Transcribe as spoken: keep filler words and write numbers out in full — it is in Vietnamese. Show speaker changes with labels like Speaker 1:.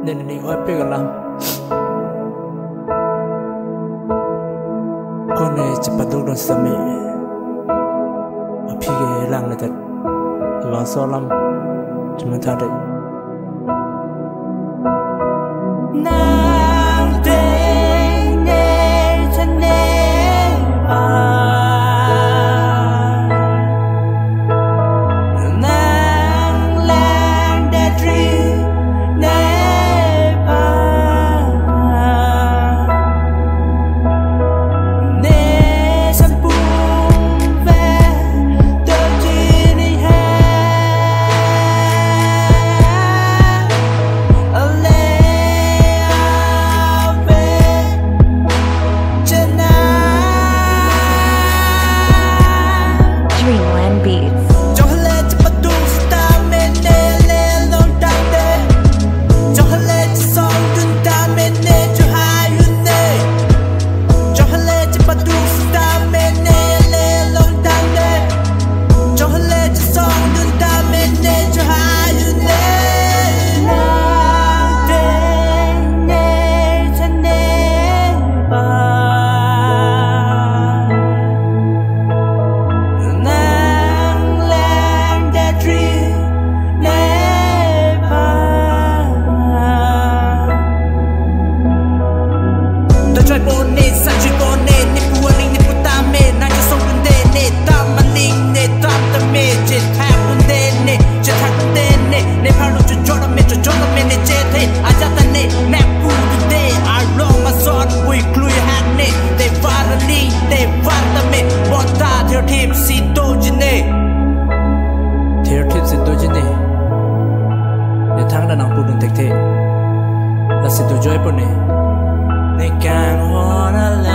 Speaker 1: nên đi oi pe galam con này chỉ bắt đầu đón sớm mẹ ở phía cái làng này thật làng xóm lắm chúng mình thay đổi là sự tôi joy bone, nên càng hoa